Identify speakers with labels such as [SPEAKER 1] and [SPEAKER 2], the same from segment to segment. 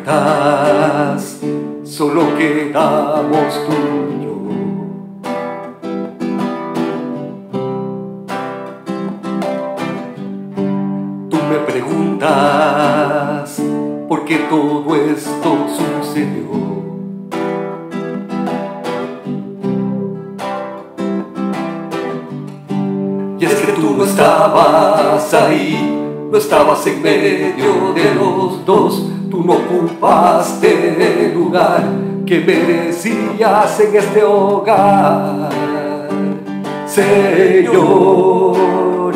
[SPEAKER 1] preguntas, solo quedamos tú y yo. Tú me preguntas por qué todo esto sucedió. Y es que tú no estabas ahí, no estabas en medio de los dos. Tú no ocupaste el lugar que merecías en este hogar, Señor.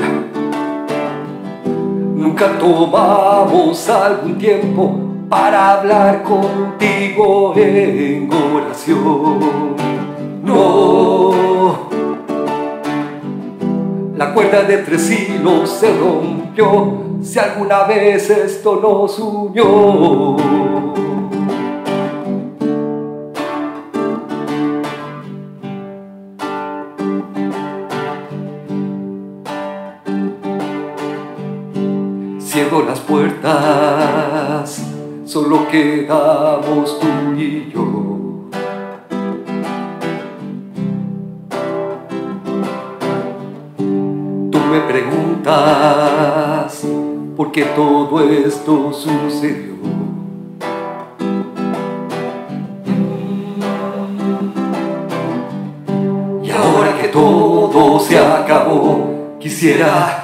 [SPEAKER 1] Nunca tomamos algún tiempo para hablar contigo en oración. No. La cuerda de 3 hilos se rompió, si alguna vez esto nos unió. Cierro las puertas, solo quedamos tú y yo. Me preguntas por qué todo esto sucedió. Y ahora que todo se acabó, quisiera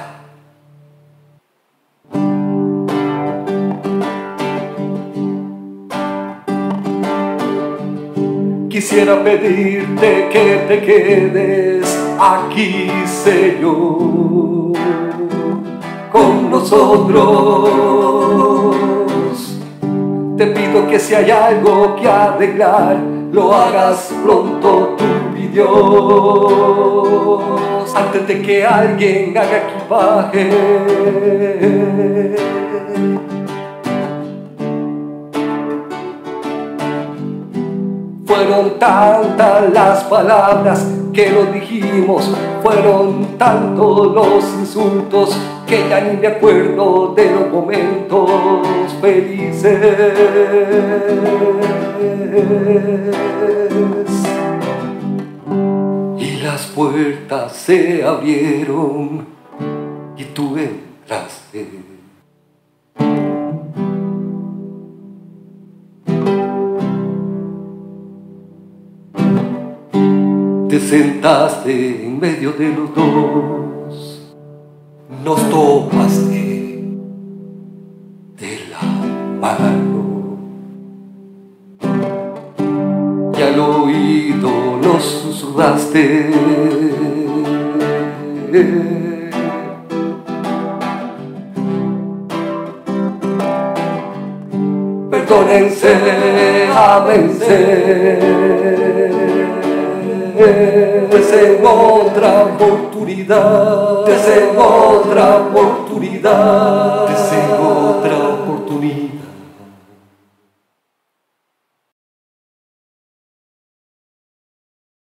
[SPEAKER 1] pedirte que te quedes aquí, Señor, con nosotros. Te pido que si hay algo que arreglar, lo hagas pronto tú, mi Dios, antes de que alguien haga equipaje. Fueron tantas las palabras que nos dijimos, fueron tantos los insultos que ya ni me acuerdo de los momentos felices. Y las puertas se abrieron y tú entraste. Te sentaste en medio de los dos, nos tomaste de la mano y al oído nos susurraste. Perdónense, ámense. Deseen otra oportunidad, deseen otra oportunidad, deseen otra oportunidad.